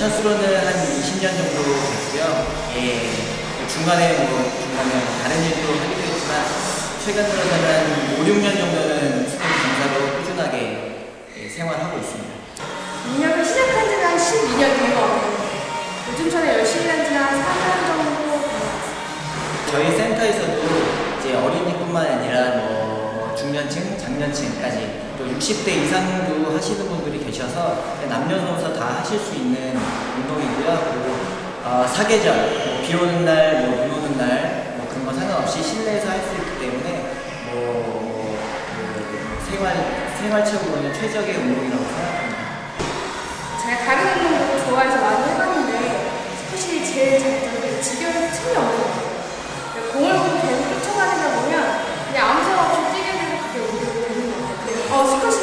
연차수로는 한 20년 정도 됐고요. 예, 중간에 다른 일도 하기도 했지만 최근 들어서는 한 5, 6년 정도는 수능 강사로 꾸준하게 생활하고 있습니다. 능력을 시작한 지는 한 12년 된 것 같아요. 요즘 전에 열심히 한 지는 한 4년 정도 된 것 같습니다. 저희 센터에서도 이제 어린이뿐만 아니라 중년층, 장년층까지 또 60대 이상도 하시는 분들이 계셔서 남녀노소 다 하실 수 있는 운동이고요. 그리고 사계절, 비 오는 날, 눈 오는 날 그런 거 상관없이 실내에서 할 수 있기 때문에 생활적으로는 최적의 운동이라고 생각합니다. 제가 다른 운동도 좋아해서 많이 해봤는데 스쿼시 제일 장점이 지겨울 틈이 없는 것 같아요. 공을 보고 계속 쫓아다니다 보면 그냥 아무 생각 없이 뛰게 되는 그게 운동이 되는 것 같아요. 스쿼시